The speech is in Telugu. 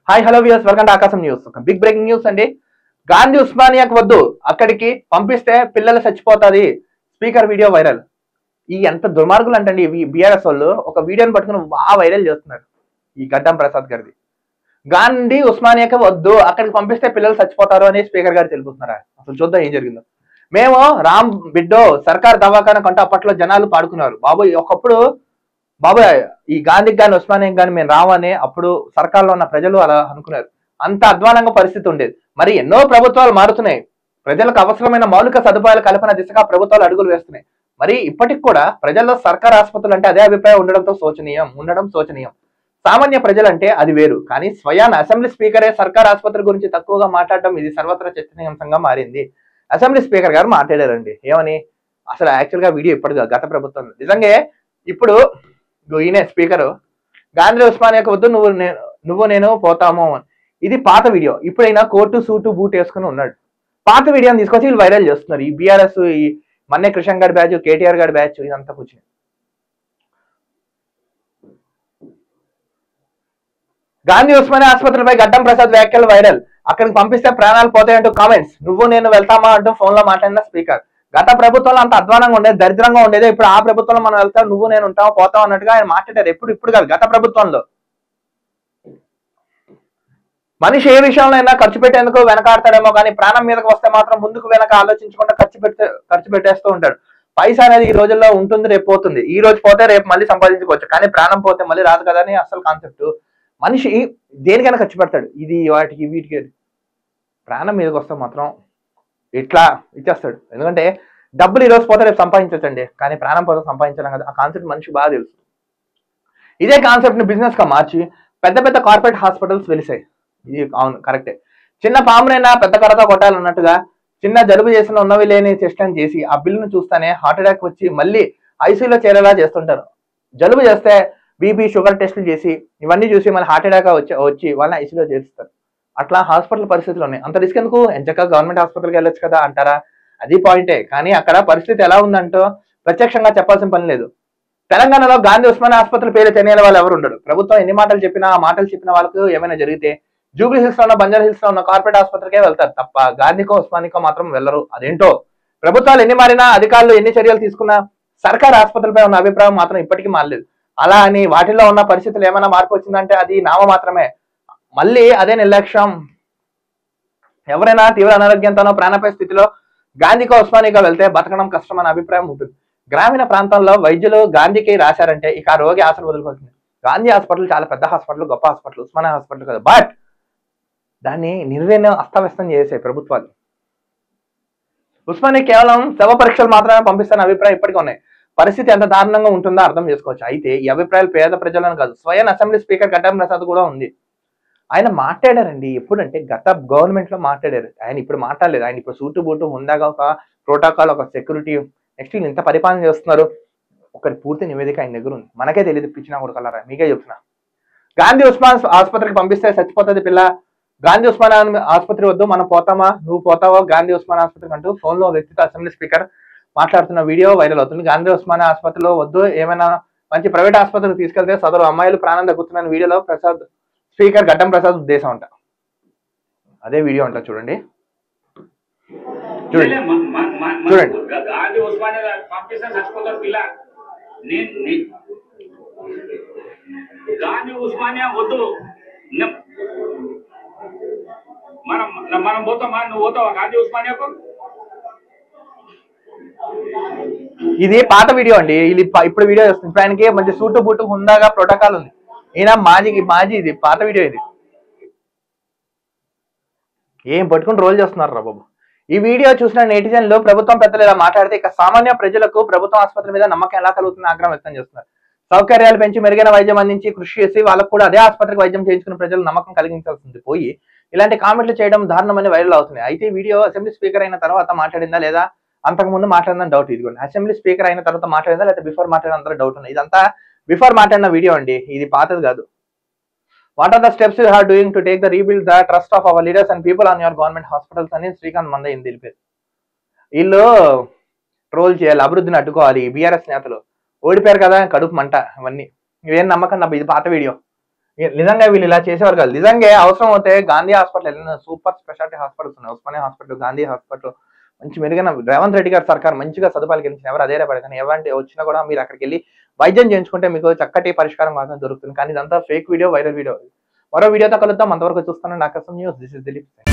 Hi hello viewers, welcome to Aakasam news. ఒక బిగ్ బ్రేకింగ్ న్యూస్ అండి. గాంధీ ఉస్మానియాకు వద్దు, అక్కడికి పంపిస్తే పిల్లలు చచ్చిపోతాది. Speaker video viral. ఈ ఎంత దుర్మార్గులు అంటండి ఈ బీఆర్ఎస్ వాళ్ళు ఒక వీడియోని పట్టుకుని బాగా వైరల్ చేస్తున్నారు. ఈ గడ్డం ప్రసాద్ గారిది. గాంధీ ఉస్మానియాకి వద్దు, అక్కడికి పంపిస్తే పిల్లలు చచ్చిపోతారు అని స్పీకర్ గారు తెలుపుతున్నారా? అసలు చూద్దాం ఏం జరిగిందో. మేము రామ్ బిడ్డో సర్కార్ దవాఖాన కంటే అప్పట్లో జనాలు పాడుకున్నారు. బాబు ఒకప్పుడు బాబాయ్ ఈ గాంధీకి కానీ ఉస్మానియాకి కానీ మేము రావని అప్పుడు సర్కార్లో ఉన్న ప్రజలు అలా అనుకున్నారు. అంత అధ్వానంగా పరిస్థితి ఉండేది. మరి ఎన్నో ప్రభుత్వాలు మారుతున్నాయి. ప్రజలకు అవసరమైన మౌలిక సదుపాయాల కల్పన దిశగా ప్రభుత్వాలు అడుగులు వేస్తున్నాయి. మరి ఇప్పటికి కూడా ప్రజల్లో సర్కార్ ఆసుపత్రులు అంటే అదే అభిప్రాయం ఉండడం శోచనీయం. సామాన్య ప్రజలంటే అది వేరు. కానీ స్వయాన అసెంబ్లీ స్పీకరే సర్కార్ ఆసుపత్రి గురించి తక్కువగా మాట్లాడడం ఇది సర్వత్రా చర్చనీయాంశంగా మారింది. అసెంబ్లీ స్పీకర్ గారు మాట్లాడారండి. ఏమని? అసలు యాక్చువల్ గా వీడియో ఇప్పటిగా గత ప్రభుత్వం నిజంగా ఇప్పుడు ఈయనే స్పీకర్ గాంధీ ఉస్మానియాకు వద్దు, నువ్వు నేను పోతాము. ఇది పాత వీడియో. ఇప్పుడైనా కోర్టు సూటు బూట్ వేసుకుని ఉన్నాడు. పాత వీడియోని తీసుకొచ్చి వీళ్ళు వైరల్ చేస్తున్నారు. ఈ బీఆర్ఎస్, ఈ మన్నే కృష్ణ గారి బ్యాచ్, కేటీఆర్ గారి బ్యాచ్ ఇదంతా కూర్చుని గాంధీ ఉస్మానియా ఆసుపత్రిపై గడ్డం ప్రసాద్ వ్యాఖ్యలు వైరల్. అక్కడికి పంపిస్తే ప్రాణాలు పోతాయంటూ కామెంట్స్. నువ్వు నేను వెళ్తామా అంటూ ఫోన్ లో మాట్లాడిన స్పీకర్. గత ప్రభుత్వంలో అంత అధ్వానంగా ఉండేది, దరిద్రంగా ఉండేది. ఇప్పుడు ఆ ప్రభుత్వంలో మనం వెళ్తాం, నువ్వు నేను ఉంటావు పోతాం అన్నట్టుగా ఆయన మాట్లాడారు. ఇప్పుడు కాదు, గత ప్రభుత్వంలో. మనిషి ఏ విషయంలో అయినా ఖర్చు పెట్టేందుకు వెనకాడతాడేమో కానీ ప్రాణం మీదకి వస్తే మాత్రం ముందుకు వెనక ఆలోచించకుండా ఖర్చు పెట్టేస్తూ ఉంటాడు. పైసా అనేది ఈ రోజుల్లో ఉంటుంది, రేపు పోతుంది. ఈ రోజు పోతే రేపు మళ్ళీ సంపాదించుకోవచ్చు, కానీ ప్రాణం పోతే మళ్ళీ రాదు కదా అని అసలు కాన్సెప్ట్. మనిషి దేనికైనా ఖర్చు పెడతాడు. ఇది వాటికి వీటికి. ప్రాణం మీదకి వస్తే మాత్రం ఇట్లా ఇచ్చేస్తాడు. ఎందుకంటే డబ్బులు ఈ రోజు పోతే రేపు సంపాదించండి, కానీ ప్రాణం పోతే సంపాదించడం కదా. ఆ కాన్సెప్ట్ మనిషి బాగా తెలుసు. ఇదే కాన్సెప్ట్ ని బిజినెస్ గా మార్చి పెద్ద పెద్ద కార్పొరేట్ హాస్పిటల్స్ వెలిసాయి. ఇది అవును, కరెక్టే. చిన్న పామునైనా పెద్ద కర్రతో కొట్టాలన్నట్టుగా చిన్న జలుబు చేసిన ఉన్నవి లేని టెస్ట్లను చేసి ఆ బిల్లును చూస్తానే హార్ట్ అటాక్ వచ్చి మళ్ళీ ఐసీయూలో చేరేలా చేస్తుంటారు. జలుబు చేస్తే బీపీ షుగర్ టెస్టులు చేసి ఇవన్నీ చూసి మళ్ళీ హార్ట్ అటాక్ వచ్చి వాళ్ళని ఐసీయూలో చేరుస్తారు. అట్లా హాస్పిటల్ పరిస్థితులు ఉన్నాయి. అంత రిస్క్ ఎందుకు? ఎంచక్క గవర్నమెంట్ హాస్పిటల్కి వెళ్ళొచ్చు కదా అంటారా? అది పాయింటే. కానీ అక్కడ పరిస్థితి ఎలా ఉందంటో ప్రత్యక్షంగా చెప్పాల్సిన పని లేదు. తెలంగాణలో గాంధీ ఉస్మానియా ఆసుపత్రి పేరు తెలియని వాళ్ళు ఎవరు ఉండరు. ప్రభుత్వం ఎన్ని మాటలు చెప్పినా ఆ మాటలు చెప్పిన వాళ్ళకు ఏమైనా జరిగితే జూబ్లీ హిల్స్ లో ఉన్న, బంజారా హిల్స్ లో ఉన్న కార్పొరేట్ ఆసుపత్రికే వెళ్తారు తప్ప గాంధీకో ఉస్మానియాకో మాత్రం వెళ్లరు. అదేంటో. ప్రభుత్వాలు ఎన్ని మారినా, అధికారులు ఎన్ని చర్యలు తీసుకున్నా సర్కార్ ఆసుపత్రిపై ఉన్న అభిప్రాయం మాత్రం ఇప్పటికీ మారలేదు. అలా అని వాటిల్లో ఉన్న పరిస్థితులు ఏమైనా మార్పు వచ్చిందంటే అది నామ మాత్రమే. మళ్ళీ అదే నిర్లక్ష్యం. ఎవరైనా తీవ్ర అనారోగ్యంతోనో ప్రాణాపాయ స్థితిలో గాంధీకో ఉస్మానియాకో వెళ్తే బతకడం కష్టం అనే అభిప్రాయం ఉంటుంది. గ్రామీణ ప్రాంతాల్లో వైద్యులు గాంధీకి రాశారంటే ఇక ఆ రోగి ఆశలు వదులుకోవచ్చు. గాంధీ హాస్పిటల్ చాలా పెద్ద హాస్పిటల్, గొప్ప హాస్పిటల్. ఉస్మానియా హాస్పిటల్ కదా, బట్ దాన్ని నిర్వీర్యం అస్తవ్యస్తం చేసే ప్రభుత్వాలు. ఉస్మానియా కేవలం శవ పరీక్షలు మాత్రమే పంపిస్తున్న అభిప్రాయం ఇప్పటికీ ఉన్నాయి. పరిస్థితి ఎంత దారుణంగా ఉంటుందో అర్థం చేసుకోవచ్చు. అయితే ఈ అభిప్రాయాలు పేద ప్రజలను కాదు, స్వయం అసెంబ్లీ స్పీకర్ గడ్డం ప్రసాద్ కూడా ఉంది. ఆయన మాట్లాడారండి. ఎప్పుడంటే గత గవర్నమెంట్ లో మాట్లాడారు. ఆయన ఇప్పుడు మాట్లాడలేదు. ఆయన ఇప్పుడు సూటు బూటు ముందాగా ఒక ప్రోటోకాల్, ఒక సెక్యూరిటీ, నెక్స్ట్ వీళ్ళు ఇంత పరిపాలన చేస్తున్నారు. ఒకరి పూర్తి నివేదిక ఆయన దగ్గర ఉంది. మనకే తెలియదు, పిచ్చినా కూడా కలరా. మీకే చెప్తున్నా. గాంధీ ఉస్మానియా ఆసుపత్రికి పంపిస్తే చచ్చిపోతుంది పిల్ల. గాంధీ ఉస్మానియా ఆసుపత్రి వద్దు, మనం పోతామా, నువ్వు పోతావో గాంధీ ఉస్మానియా ఆసుపత్రికి అంటూ ఫోన్ లో వ్యక్తితో అసెంబ్లీ స్పీకర్ మాట్లాడుతున్న వీడియో వైరల్ అవుతుంది. గాంధీ ఉస్మానియా ఆసుపత్రిలో వద్దు, ఏమైనా మంచి ప్రైవేట్ ఆసుపత్రికి తీసుకెళ్తే సదరు అమ్మాయిలు ప్రాణం తగ్గుతున్న వీడియోలో ప్రసాద్ స్పీకర్ గడ్డం ప్రసాద్ ఉద్దేశం అంట. అదే వీడియో అంట. చూడండి. గాంధీ ఉస్మానియా పంపిస్తే చచ్చిపోతారు పిల్ల. గాంధీ ఉస్మానియా వద్దు, మనం పోతామా, నువ్వు పోతావా గాంధీ ఉస్మానియాకు? ఇది పాత వీడియో అండి. ఇది ఇప్పుడు వీడియో వస్తుంది. ఇప్పుడు ఆయనకి మంచి సూటు బూటు హుందాగా ప్రోటోకాల్ ఉంది. ఈయన మాజీ ఇది పాత వీడియో. ఇది ఏం పట్టుకుని రోల్ చేస్తున్నారు రా బాబు. ఈ వీడియో చూసిన నెటిజన్లు ప్రభుత్వం పెద్దలు ఇలా మాట్లాడితే ఇక సామాన్య ప్రజలకు ప్రభుత్వ ఆసుపత్రి మీద నమ్మకం ఎలా కలుగుతుంది ఆగ్రహం వ్యక్తం చేస్తున్నారు. సౌకర్యాలు పెంచి మెరుగైన వైద్యం అందించి కృషి చేసి వాళ్ళకు కూడా అదే ఆసుపత్రికి వైద్యం చేయించుకున్న ప్రజలు నమ్మకం కలిగించాల్సింది పోయి ఇలాంటి కామెంట్లు చేయడం దారుణమని వైరల్ అవుతుంది. అయితే ఈ వీడియో అసెంబ్లీ స్పీకర్ అయిన తర్వాత మాట్లాడిందా లేదా, అంతకు ముందు మాట్లాడిందని డౌట్. ఇది కూడా అసెంబ్లీ స్పీకర్ అయిన తర్వాత మాట్లాడిందా లేదా బిఫోర్ మాట్లాడినంత డౌట్ ఉంది. ఇదంతా బిఫోర్ మాట్లాడిన వీడియో అండి, ఇది పాతది కాదు. What are the steps you are doing to take the rebuild the trust of our leaders and people on your government hospitals అని శ్రీకాంత్ మంద ఏం తెలిపారు. వీళ్ళు ట్రోల్ చేయాలి, అభివృద్ధిని అడ్డుకోవాలి. బీఆర్ఎస్ నేతలు ఓడిపోయారు కదా, కడుపు మంట. ఇవన్నీ ఇవేం నమ్మకం. ఇది పాత వీడియో. నిజంగా వీళ్ళు ఇలా చేసేవారు కాదు. నిజంగా అవసరం అవుతే గాంధీ హాస్పిటల్ వెళ్ళిన సూపర్ స్పెషాలిటీ హాస్పిటల్స్ ఉన్నాయి. ఉస్మానియా హాస్పిటల్, గాంధీ హాస్పిటల్ మంచి మెరుగైన రేవంత్ రెడ్డి గారి సర్కార్ మంచిగా సదుపాయాలు కలిగించిన ఎవరు అదే పడకండి. ఎవరంటే వచ్చినా కూడా మీరు అక్కడికి వెళ్ళి వైద్యం చేయించుకుంటే మీకు చక్కటి పరిష్కారం మాత్రం దొరుకుతుంది. కానీ ఇదంతా ఫేక్ వీడియో, వైరల్ వీడియో. మరో వీడియోతో కలుద్దాం. అంతవరకు చూస్తాను. నాకసం న్యూస్. This is Dilip.